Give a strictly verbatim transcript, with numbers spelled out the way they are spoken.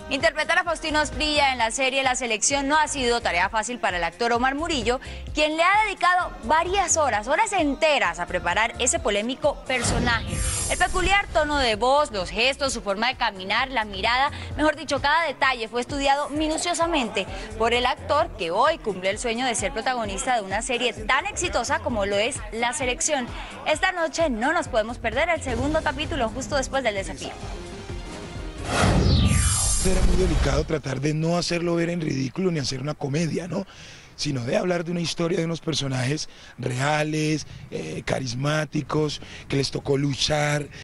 Interpretar a Faustino Asprilla en la serie La Selección no ha sido tarea fácil para el actor Omar Murillo, quien le ha dedicado varias horas, horas enteras a preparar ese polémico personaje. El peculiar tono de voz, los gestos, su forma de caminar, la mirada, mejor dicho, cada detalle fue estudiado minuciosamente por el actor que hoy cumple el sueño de ser protagonista de una serie tan exitosa como lo es La Selección. Esta noche no nos podemos perder el segundo capítulo justo después del desafío. Era muy delicado tratar de no hacerlo ver en ridículo ni hacer una comedia, ¿no? Sino de hablar de una historia de unos personajes reales, eh, carismáticos, que les tocó luchar.